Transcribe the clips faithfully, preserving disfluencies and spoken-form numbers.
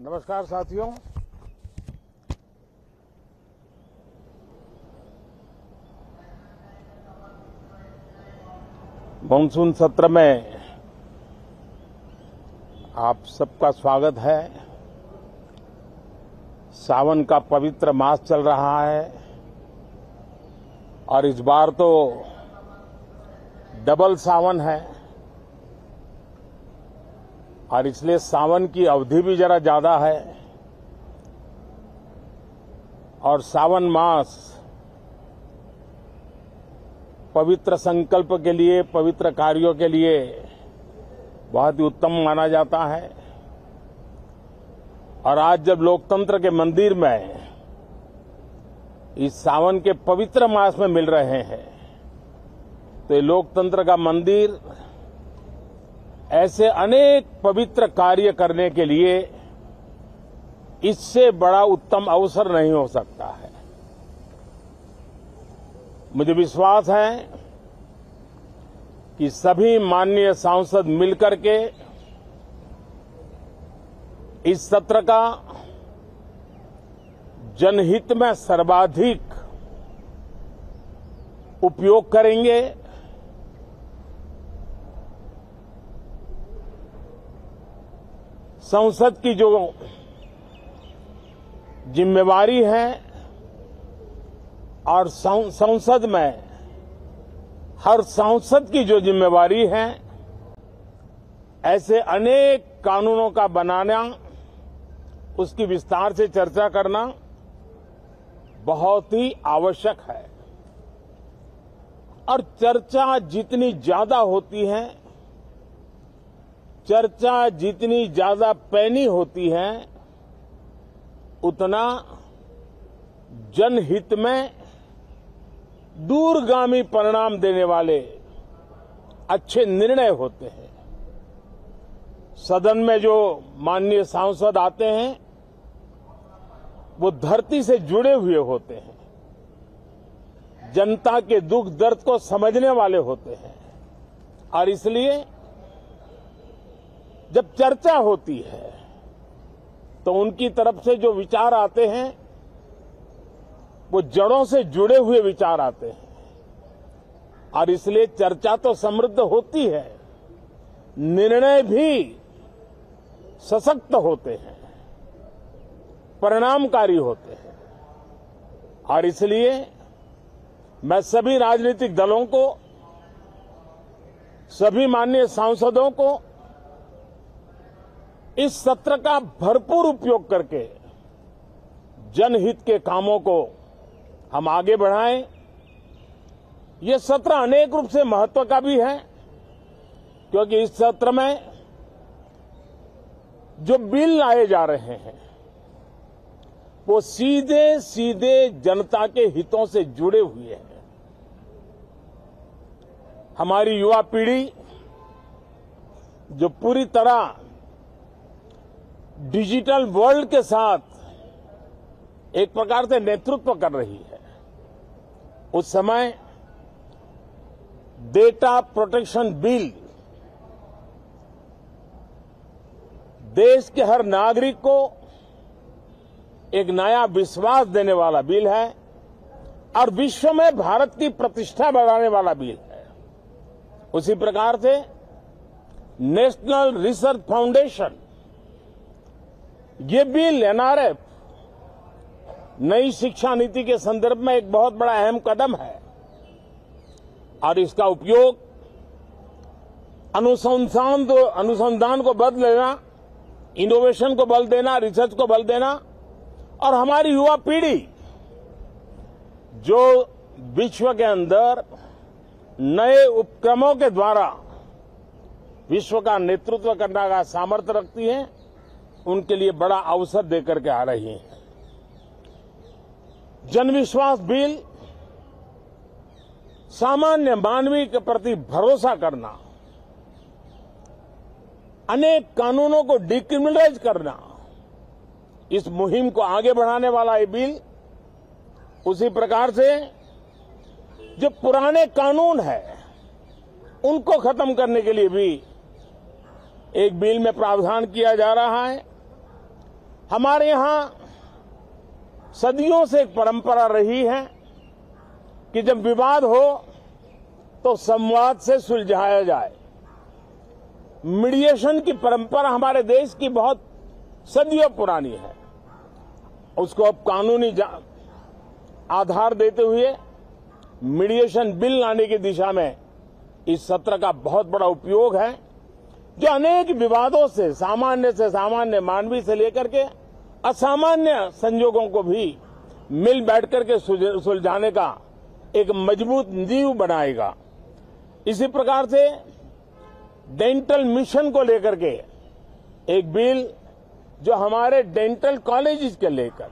नमस्कार साथियों। मानसून सत्र में आप सबका स्वागत है। सावन का पवित्र मास चल रहा है और इस बार तो डबल सावन है और इसलिए सावन की अवधि भी जरा ज्यादा है और सावन मास पवित्र संकल्प के लिए, पवित्र कार्यों के लिए बहुत ही उत्तम माना जाता है। और आज जब लोकतंत्र के मंदिर में इस सावन के पवित्र मास में मिल रहे हैं तो ये लोकतंत्र का मंदिर ऐसे अनेक पवित्र कार्य करने के लिए इससे बड़ा उत्तम अवसर नहीं हो सकता है। मुझे विश्वास है कि सभी माननीय सांसद मिलकर के इस सत्र का जनहित में सर्वाधिक उपयोग करेंगे। संसद की जो जिम्मेवारी है और संसद में हर सांसद की जो जिम्मेवारी है, ऐसे अनेक कानूनों का बनाना, उसकी विस्तार से चर्चा करना बहुत ही आवश्यक है। और चर्चा जितनी ज्यादा होती है, चर्चा जितनी ज्यादा पैनी होती है, उतना जनहित में दूरगामी परिणाम देने वाले अच्छे निर्णय होते हैं। सदन में जो माननीय सांसद आते हैं वो धरती से जुड़े हुए होते हैं, जनता के दुख दर्द को समझने वाले होते हैं और इसलिए जब चर्चा होती है तो उनकी तरफ से जो विचार आते हैं वो जड़ों से जुड़े हुए विचार आते हैं और इसलिए चर्चा तो समृद्ध होती है, निर्णय भी सशक्त होते हैं, परिणामकारी होते हैं। और इसलिए मैं सभी राजनीतिक दलों को, सभी माननीय सांसदों को इस सत्र का भरपूर उपयोग करके जनहित के कामों को हम आगे बढ़ाएं। ये सत्र अनेक रूप से महत्व का भी है क्योंकि इस सत्र में जो बिल लाए जा रहे हैं वो सीधे सीधे जनता के हितों से जुड़े हुए हैं। हमारी युवा पीढ़ी जो पूरी तरह डिजिटल वर्ल्ड के साथ एक प्रकार से नेतृत्व कर रही है, उस समय डेटा प्रोटेक्शन बिल देश के हर नागरिक को एक नया विश्वास देने वाला बिल है और विश्व में भारत की प्रतिष्ठा बढ़ाने वाला बिल है। उसी प्रकार से नेशनल रिसर्च फाउंडेशन, ये बिल एन आर एफ नई शिक्षा नीति के संदर्भ में एक बहुत बड़ा अहम कदम है और इसका उपयोग अनुसंधान तो अनुसंधान को बल देना, इनोवेशन को बल देना, रिसर्च को बल देना और हमारी युवा पीढ़ी जो विश्व के अंदर नए उपक्रमों के द्वारा विश्व का नेतृत्व करने का सामर्थ्य रखती है, उनके लिए बड़ा अवसर देकर के आ रही है। जनविश्वास बिल सामान्य मानवीय के प्रति भरोसा करना, अनेक कानूनों को डिक्रिमिनलाइज करना, इस मुहिम को आगे बढ़ाने वाला ये बिल, उसी प्रकार से जो पुराने कानून है उनको खत्म करने के लिए भी एक बिल में प्रावधान किया जा रहा है हमारे यहां सदियों से एक परंपरा रही है कि जब विवाद हो तो संवाद से सुलझाया जाए। मीडिएशन की परंपरा हमारे देश की बहुत सदियों पुरानी है। उसको अब कानूनी आधार देते हुए मीडिएशन बिल लाने की दिशा में इस सत्र का बहुत बड़ा उपयोग है, जो अनेक विवादों से, सामान्य से सामान्य मानवीय से लेकर के असामान्य संजोगों को भी मिल बैठकर के सुलझाने का एक मजबूत नींव बनाएगा। इसी प्रकार से डेंटल मिशन को लेकर के एक बिल जो हमारे डेंटल कॉलेजेस के लेकर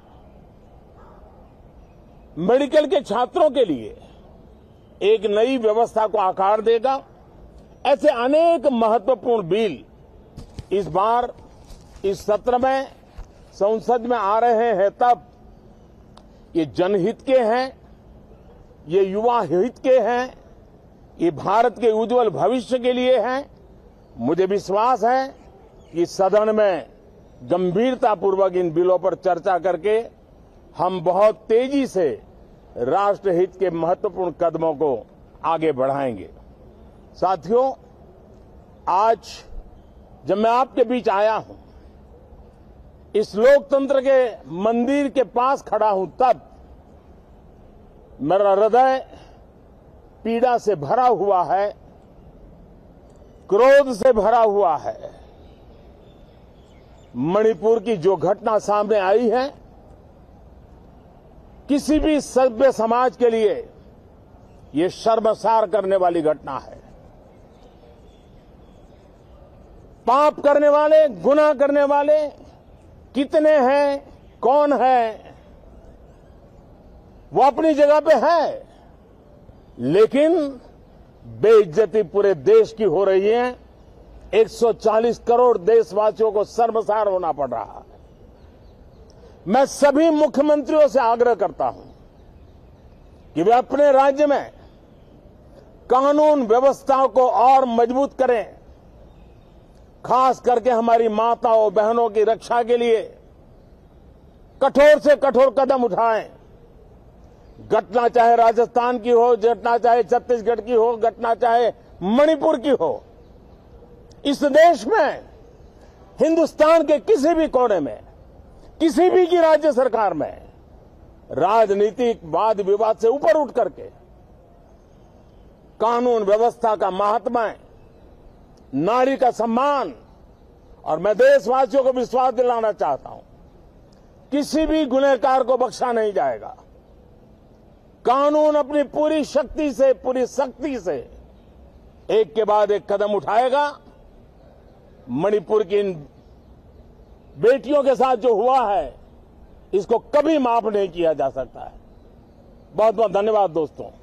मेडिकल के छात्रों के लिए एक नई व्यवस्था को आकार देगा। ऐसे अनेक महत्वपूर्ण बिल इस बार इस सत्र में संसद में आ रहे हैं। तब ये जनहित के हैं, ये युवा हित के हैं, ये भारत के उज्जवल भविष्य के लिए हैं। मुझे विश्वास है कि सदन में गंभीरतापूर्वक इन बिलों पर चर्चा करके हम बहुत तेजी से राष्ट्रहित के महत्वपूर्ण कदमों को आगे बढ़ाएंगे। साथियों, आज जब मैं आपके बीच आया हूं, इस लोकतंत्र के मंदिर के पास खड़ा हूं, तब मेरा हृदय पीड़ा से भरा हुआ है, क्रोध से भरा हुआ है। मणिपुर की जो घटना सामने आई है, किसी भी सभ्य समाज के लिए ये शर्मसार करने वाली घटना है। पाप करने वाले, गुनाह करने वाले कितने हैं, कौन है, वो अपनी जगह पे है, लेकिन बेइज्जती पूरे देश की हो रही है। एक सौ चालीस करोड़ देशवासियों को शर्मसार होना पड़ रहा है। मैं सभी मुख्यमंत्रियों से आग्रह करता हूं कि वे अपने राज्य में कानून व्यवस्था को और मजबूत करें, खास करके हमारी माताओं बहनों की रक्षा के लिए कठोर से कठोर कदम उठाएं। घटना चाहे राजस्थान की हो, घटना चाहे छत्तीसगढ़ की हो, घटना चाहे मणिपुर की हो, इस देश में, हिंदुस्तान के किसी भी कोने में, किसी भी की राज्य सरकार में राजनीतिक वाद विवाद से ऊपर उठ करके कानून व्यवस्था का महात्म्य, नारी का सम्मान, और मैं देशवासियों को विश्वास दिलाना चाहता हूं, किसी भी गुनहगार को बख्शा नहीं जाएगा। कानून अपनी पूरी शक्ति से, पूरी सख्ती से एक के बाद एक कदम उठाएगा। मणिपुर की इन बेटियों के साथ जो हुआ है, इसको कभी माफ नहीं किया जा सकता है। बहुत बहुत धन्यवाद दोस्तों।